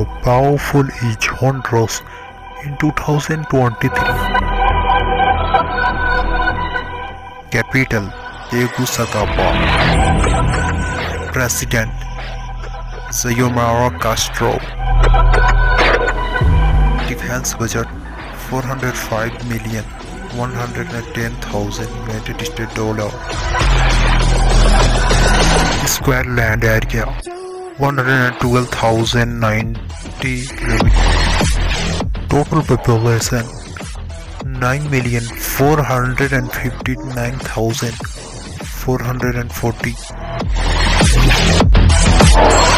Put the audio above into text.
how powerful is Honduras in 2023. Capital Tegucigalpa. President Xiomara Castro. Defense budget $405,110,000 United States dollar. Square land area 112,090 kilometers. Total population 9,459,440.